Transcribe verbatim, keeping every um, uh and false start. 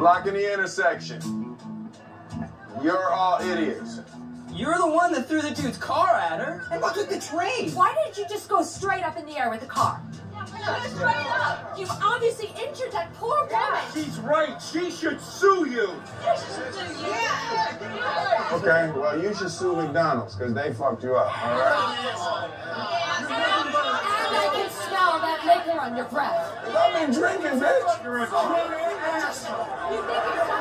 blocking the intersection. You're all idiots. You're the one that threw the dude's car at her. And look at the train. Why didn't you just go straight up in the air with the car? Yeah, straight up. You've obviously injured that poor woman. She's right. She should sue you. Yeah, she should sue you. Yeah. Okay, well, you should sue McDonald's, because they fucked you up, all right? And I can smell that liquor on your breath. I've been drinking, bitch. You're a grown asshole. You think you're